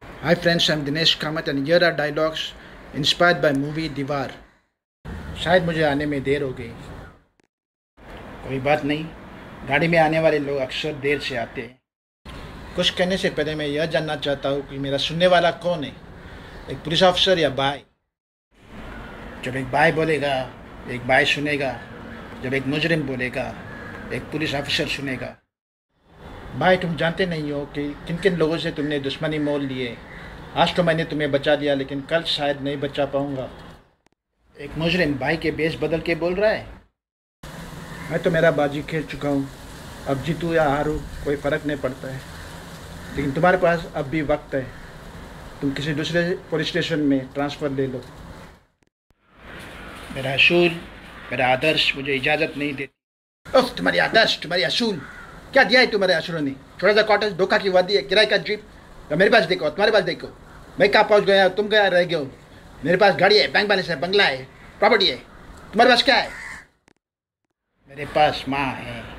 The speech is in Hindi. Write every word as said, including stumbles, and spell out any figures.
Hi friends, I'm Dinesh Kamath and here are dialogues inspired by movie दीवार। शायद मुझे आने में देर हो गई। कोई बात नहीं, गाड़ी में आने वाले लोग अक्सर देर से आते हैं। कुछ कहने से पहले मैं यह जानना चाहता हूँ कि मेरा सुनने वाला कौन है, एक पुलिस ऑफिसर या भाई? जब एक भाई बोलेगा एक भाई सुनेगा, जब एक मुजरिम बोलेगा एक पुलिस ऑफिसर सुनेगा। भाई, तुम जानते नहीं हो कि किन किन लोगों से तुमने दुश्मनी मोल लिए। आज तो मैंने तुम्हें बचा लिया, लेकिन कल शायद नहीं बचा पाऊंगा। एक मुजरिम भाई के बेस बदल के बोल रहा है, मैं तो मेरा बाजी खेल चुका हूँ, अब जीतूँ या हारूँ कोई फ़र्क नहीं पड़ता है। लेकिन तुम्हारे पास अब भी वक्त है, तुम किसी दूसरे पुलिस स्टेशन में ट्रांसफ़र ले लो। मेरा असूल, मेरा आदर्श मुझे इजाज़त नहीं देती। उफ, तुम्हारी आदर्श, तुम्हारी असूल, क्या दिया है तुम्हारे असूलों ने? छोटा सा कॉटेज, धोखा की वादी है, किराए का जीप। तो मेरे पास देखो, तुम्हारे पास देखो, मैं कहाँ पहुँच गया, तुम गया रह गए हो। मेरे पास गाड़ी है, बैंक बैलेंस है, बंगला है, प्रॉपर्टी है। तुम्हारे पास क्या है? मेरे पास माँ है।